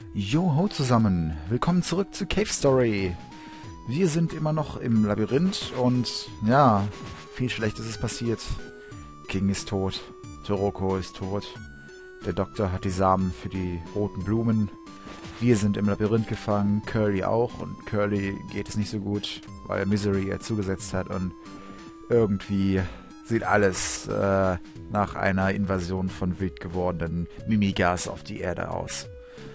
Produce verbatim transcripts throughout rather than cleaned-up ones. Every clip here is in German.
Yo ho zusammen, willkommen zurück zu Cave Story. Wir sind immer noch im Labyrinth und ja, viel Schlechtes ist passiert. King ist tot, Toroko ist tot, der Doktor hat die Samen für die roten Blumen. Wir sind im Labyrinth gefangen, Curly auch, und Curly geht es nicht so gut, weil Misery ihr zugesetzt hat und irgendwie sieht alles äh, nach einer Invasion von wild gewordenen Mimigas auf die Erde aus.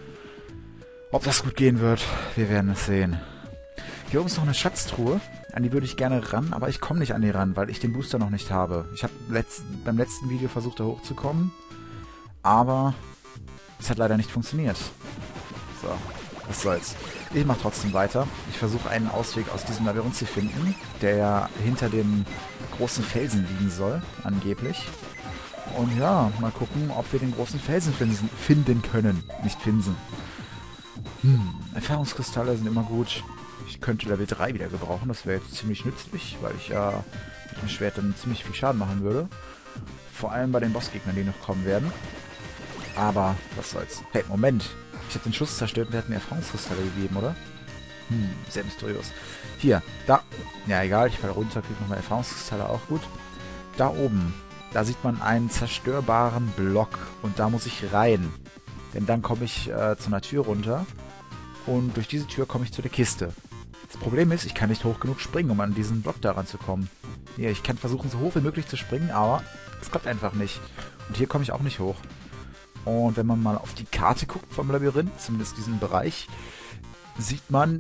Ob das gut gehen wird, wir werden es sehen. Hier oben ist noch eine Schatztruhe, an die würde ich gerne ran, aber ich komme nicht an die ran, weil ich den Booster noch nicht habe. Ich habe letzt, beim letzten Video versucht, da hochzukommen, aber es hat leider nicht funktioniert. So, was soll's. Ich mache trotzdem weiter. Ich versuche einen Ausweg aus diesem Labyrinth zu finden, der ja hinter dem großen Felsen liegen soll, angeblich. Und ja, mal gucken, ob wir den großen Felsen finden, finden können. Nicht finsen. Hm, Erfahrungskristalle sind immer gut. Ich könnte Level drei wieder gebrauchen, das wäre jetzt ziemlich nützlich, weil ich ja mit dem Schwert dann ziemlich viel Schaden machen würde. Vor allem bei den Bossgegnern, die noch kommen werden. Aber, was soll's. Hey, Moment. Ich habe den Schuss zerstört und der hat mir Erfahrungskristalle gegeben, oder? Hm, sehr mysteriös. Hier, da. Ja, egal, ich falle runter, kriege nochmal Erfahrungskristalle, auch gut. Da oben, da sieht man einen zerstörbaren Block und da muss ich rein. Denn dann komme ich äh, zu einer Tür runter und durch diese Tür komme ich zu der Kiste. Das Problem ist, ich kann nicht hoch genug springen, um an diesen Block daran zu kommen. Ja, ich kann versuchen, so hoch wie möglich zu springen, aber es klappt einfach nicht. Und hier komme ich auch nicht hoch. Und wenn man mal auf die Karte guckt vom Labyrinth, zumindest diesen Bereich, sieht man,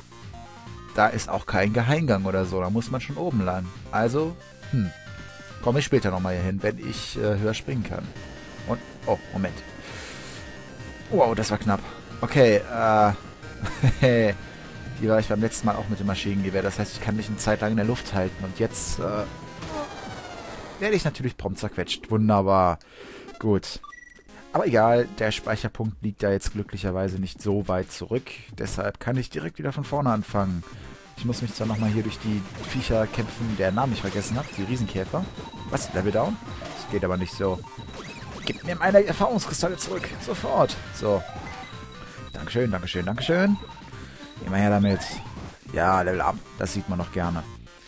da ist auch kein Geheimgang oder so. Da muss man schon oben lang. Also, hm, komme ich später nochmal hier hin, wenn ich äh, höher springen kann. Und, oh, Moment. Wow, das war knapp. Okay, äh, hier war ich beim letzten Mal auch mit dem Maschinengewehr. Das heißt, ich kann mich eine Zeit lang in der Luft halten. Und jetzt, äh, werde ich natürlich prompt zerquetscht. Wunderbar. Gut. Aber egal, der Speicherpunkt liegt ja jetzt glücklicherweise nicht so weit zurück. Deshalb kann ich direkt wieder von vorne anfangen. Ich muss mich zwar nochmal hier durch die Viecher kämpfen, deren Namen ich vergessen habe. Die Riesenkäfer. Was? Level down? Das geht aber nicht so. Gib mir meine Erfahrungskristalle zurück. Sofort. So. Dankeschön, Dankeschön, Dankeschön. Immer her damit. Ja, Level up. Das sieht man noch gerne.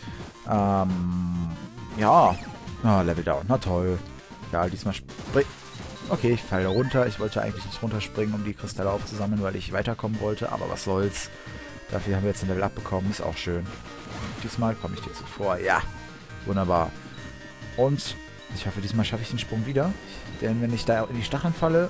Ähm, ja. Ah, Level down. Na toll. Ja, diesmal spring... Okay, ich falle runter. Ich wollte eigentlich nicht runterspringen, um die Kristalle aufzusammeln, weil ich weiterkommen wollte. Aber was soll's. Dafür haben wir jetzt ein Level up bekommen. Ist auch schön. Und diesmal komme ich dir zuvor. Ja. Wunderbar. Und ich hoffe, diesmal schaffe ich den Sprung wieder. Denn wenn ich da in die Stacheln falle...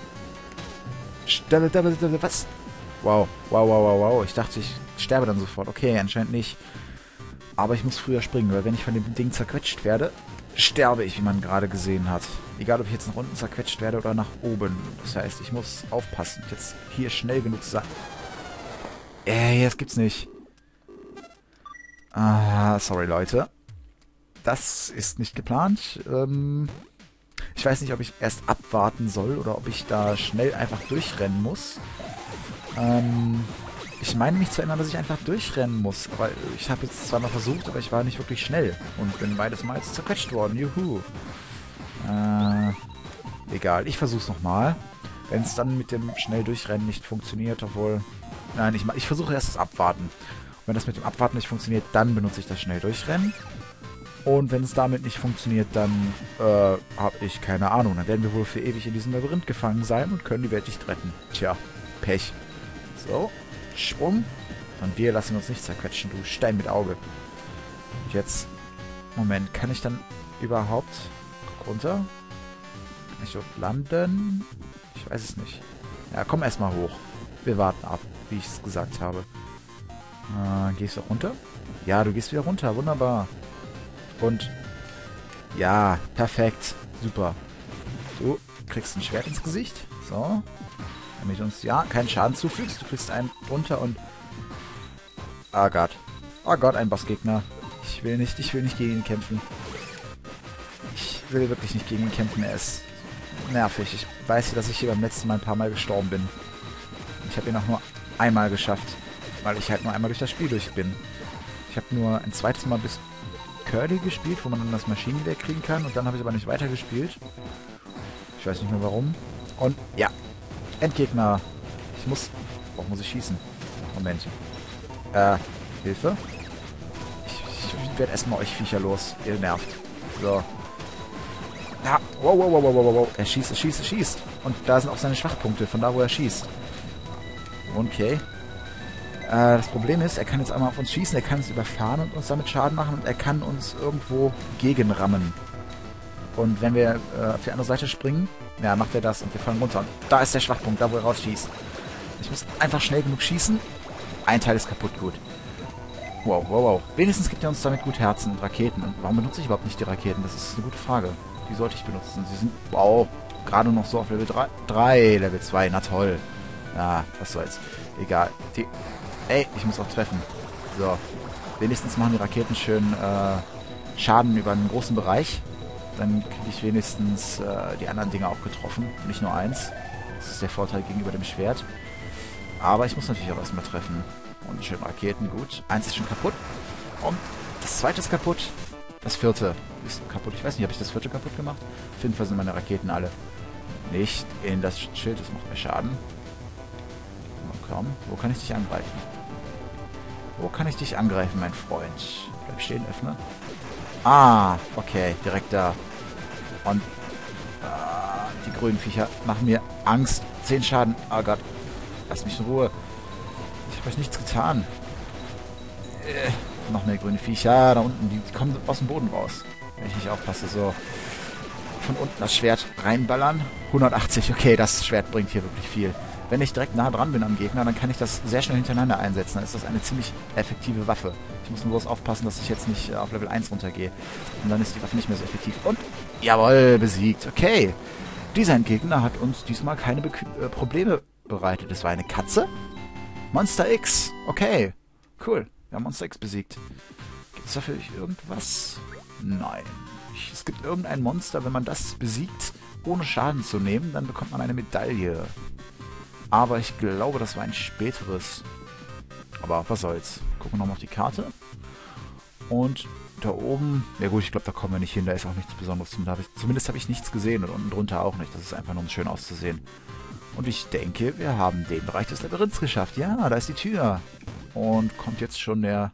Was? Wow. Wow, wow, wow, wow. Ich dachte, ich sterbe dann sofort. Okay, anscheinend nicht. Aber ich muss früher springen, weil wenn ich von dem Ding zerquetscht werde, sterbe ich, wie man gerade gesehen hat. Egal, ob ich jetzt nach unten zerquetscht werde oder nach oben. Das heißt, ich muss aufpassen, jetzt hier schnell genug sein. Ey, das gibt's nicht. Ah, sorry, Leute. Das ist nicht geplant. Ähm, ich weiß nicht, ob ich erst abwarten soll oder ob ich da schnell einfach durchrennen muss. Ähm, ich meine mich zu erinnern, dass ich einfach durchrennen muss. Aber ich habe jetzt zweimal versucht, aber ich war nicht wirklich schnell. Und bin beides Mal jetzt zerquetscht worden. Juhu. Äh, egal, ich versuch's nochmal. Wenn es dann mit dem schnell durchrennen nicht funktioniert, obwohl... Nein, ich, ich versuche erst das Abwarten. Und wenn das mit dem Abwarten nicht funktioniert, dann benutze ich das schnell durchrennen. Und wenn es damit nicht funktioniert, dann äh, habe ich keine Ahnung. Dann werden wir wohl für ewig in diesem Labyrinth gefangen sein und können die Welt nicht retten. Tja, Pech. So, Schwung. Und wir lassen uns nicht zerquetschen, du Stein mit Auge. Und jetzt... Moment, kann ich dann überhaupt... runter? Kann ich dort landen? Ich weiß es nicht. Ja, komm erstmal hoch. Wir warten ab, wie ich es gesagt habe. Äh, gehst du runter? Ja, du gehst wieder runter. Wunderbar. Und ja, perfekt. Super. Du kriegst ein Schwert ins Gesicht. So. Damit uns ja keinen Schaden zufügst. Du kriegst einen runter und... Oh Gott. Oh Gott, ein Bossgegner. Ich will nicht, ich will nicht gegen ihn kämpfen. Ich will wirklich nicht gegen ihn kämpfen. Er ist nervig. Ich weiß, dass ich hier beim letzten Mal ein paar Mal gestorben bin. Ich habe ihn auch nur einmal geschafft, weil ich halt nur einmal durch das Spiel durch bin. Ich habe nur ein zweites Mal bis Curly gespielt, wo man dann das Maschinengewehr kriegen kann. Und dann habe ich aber nicht weitergespielt. Ich weiß nicht mehr warum. Und ja, Endgegner. Ich muss... Warum muss ich schießen? Moment. Äh, Hilfe? Ich, ich werde erstmal euch Viecher los. Ihr nervt. So. Ja, wow, wow, wow, wow, wow, wow. Er schießt, er schießt, er schießt. Und da sind auch seine Schwachpunkte, von da, wo er schießt. Okay. Äh, das Problem ist, er kann jetzt einmal auf uns schießen, er kann uns überfahren und uns damit Schaden machen und er kann uns irgendwo gegenrammen. Und wenn wir äh, auf die andere Seite springen, ja, macht er das und wir fallen runter. Und da ist der Schwachpunkt, da wo er rausschießt. Ich muss einfach schnell genug schießen. Ein Teil ist kaputt, gut. Wow, wow, wow. Wenigstens gibt er uns damit gut Herzen und Raketen. Und warum benutze ich überhaupt nicht die Raketen? Das ist eine gute Frage. Die sollte ich benutzen. Sie sind, wow, gerade noch so auf Level drei. drei, Level zwei, na toll. Ja, was soll's. Egal. Die, ey, ich muss auch treffen. So. Wenigstens machen die Raketen schön äh, Schaden über einen großen Bereich. Dann kriege ich wenigstens äh, die anderen Dinger auch getroffen. Nicht nur eins. Das ist der Vorteil gegenüber dem Schwert. Aber ich muss natürlich auch erstmal treffen. Und schön Raketen, gut. Eins ist schon kaputt. Und das zweite ist kaputt. Das vierte ist kaputt. Ich weiß nicht, habe ich das vierte kaputt gemacht? Auf jeden Fall sind meine Raketen alle nicht in das Schild. Das macht mir Schaden. Na komm, wo kann ich dich angreifen? Wo kann ich dich angreifen, mein Freund? Bleib stehen, öffne. Ah, okay, direkt da. Und ah, die grünen Viecher machen mir Angst. Zehn Schaden. Oh Gott. Lass mich in Ruhe. Ich habe euch nichts getan. Äh, noch mehr grüne Viecher. Da unten, die, die kommen aus dem Boden raus. Wenn ich nicht aufpasse, so. Von unten das Schwert reinballern. hundertachtzig, okay, das Schwert bringt hier wirklich viel. Wenn ich direkt nah dran bin am Gegner, dann kann ich das sehr schnell hintereinander einsetzen. Dann ist das eine ziemlich effektive Waffe. Ich muss nur bloß aufpassen, dass ich jetzt nicht äh, auf Level eins runtergehe. Und dann ist die Waffe nicht mehr so effektiv. Und, jawohl, besiegt. Okay. Dieser Gegner hat uns diesmal keine Be äh, Probleme bereitet. Es war eine Katze. Monster X. Okay. Cool. Wir haben Monster X besiegt. Gibt es dafür irgendwas? Nein. Ich, es gibt irgendein Monster, wenn man das besiegt, ohne Schaden zu nehmen, dann bekommt man eine Medaille. Aber ich glaube, das war ein späteres. Aber was soll's. Gucken wir nochmal auf die Karte. Und da oben, ja gut, ich glaube, da kommen wir nicht hin. Da ist auch nichts Besonderes. Zumindest habe ich nichts gesehen und unten drunter auch nicht. Das ist einfach nur, um schön auszusehen. Und ich denke, wir haben den Bereich des Labyrinths geschafft. Ja, da ist die Tür. Und kommt jetzt schon der...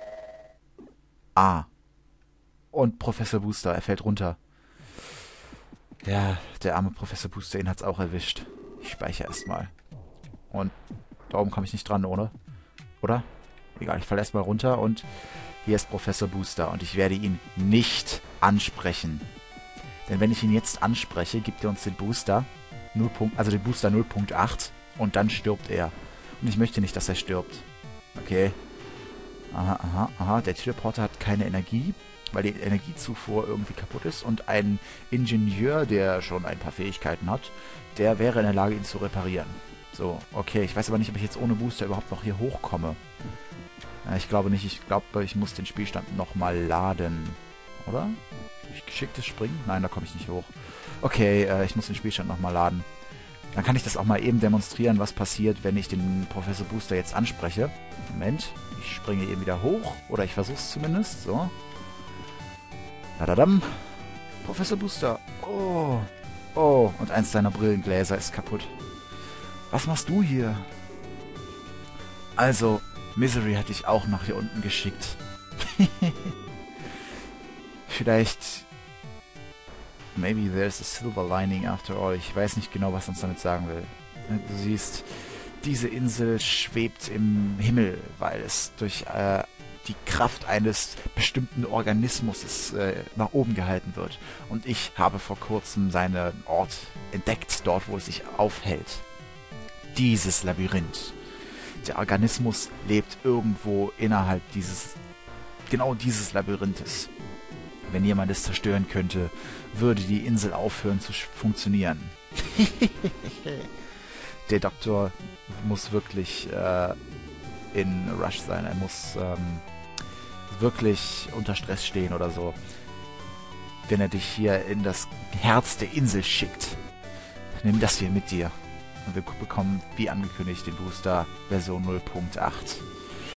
Ah. Und Professor Booster, er fällt runter. Ja, der arme Professor Booster, ihn hat's auch erwischt. Ich speichere erstmal. Und da oben komme ich nicht dran, oder? Oder? Egal, ich falle erstmal runter und hier ist Professor Booster und ich werde ihn nicht ansprechen. Denn wenn ich ihn jetzt anspreche, gibt er uns den Booster, null, also den Booster null Punkt acht und dann stirbt er. Und ich möchte nicht, dass er stirbt. Okay. Aha, aha, aha. Der Teleporter hat keine Energie, weil die Energiezufuhr irgendwie kaputt ist und ein Ingenieur, der schon ein paar Fähigkeiten hat, der wäre in der Lage, ihn zu reparieren. So, okay. Ich weiß aber nicht, ob ich jetzt ohne Booster überhaupt noch hier hochkomme. Ja, ich glaube nicht. Ich glaube, ich muss den Spielstand nochmal laden. Oder? Geschicktes Springen? Nein, da komme ich nicht hoch. Okay, äh, ich muss den Spielstand nochmal laden. Dann kann ich das auch mal eben demonstrieren, was passiert, wenn ich den Professor Booster jetzt anspreche. Moment. Ich springe eben wieder hoch. Oder ich versuche es zumindest. So. Dadadam. Professor Booster. Oh. Oh. Und eins deiner Brillengläser ist kaputt. Was machst du hier? Also, Misery hat dich auch nach hier unten geschickt. Vielleicht... Maybe there's a silver lining after all. Ich weiß nicht genau, was uns damit sagen will. Du siehst, diese Insel schwebt im Himmel, weil es durch äh, die Kraft eines bestimmten Organismus äh, nach oben gehalten wird. Und ich habe vor kurzem seinen Ort entdeckt, dort wo es sich aufhält. Dieses Labyrinth. Der Organismus lebt irgendwo innerhalb dieses, genau dieses Labyrinthes. Wenn jemand es zerstören könnte, würde die Insel aufhören zu funktionieren. Der Doktor muss wirklich äh, in Rush sein. Er muss ähm, wirklich unter Stress stehen oder so. Wenn er dich hier in das Herz der Insel schickt. Nimm das hier mit dir. Und wir bekommen, wie angekündigt, den Booster Version null Punkt acht.